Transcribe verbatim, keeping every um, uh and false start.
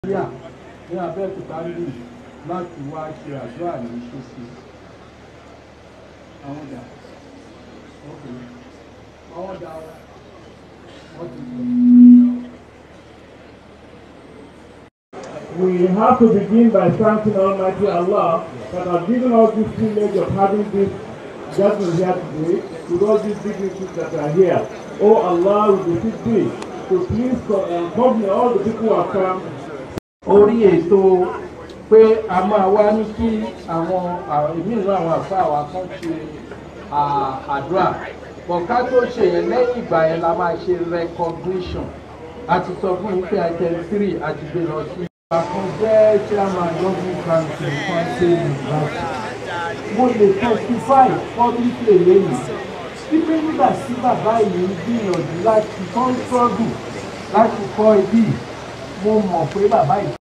Yeah, yeah, I bet to carry not to watch your as well as you should see. I want that. Okay. I want that. What is it? We have to begin by thanking Almighty Allah that has given us this privilege of having this gathering here today with all these dignitaries that are here. Oh Allah, we beseech thee to please accompany all the people who have come. Orí ètò pé a máa wá ní kí àwọn ìmíràn àwọn àfa àwa kan ṣe àdúrà bọ̀ ká tó ṣe yẹn lẹ́yìn ìgbà yẹn la máa ṣe recognition a ti sọ fún yín pé item three a ti gbé lọ sí. Àkàn jẹ́ chairman government council fún ṣe university. Mo lè testify publicly lẹ́yìn wípé nígbà tí bàbá yìí ń gbìyànjú láti kọ́ struggle láti kọ́ ibi mo mọ̀ pé bàbá yìí.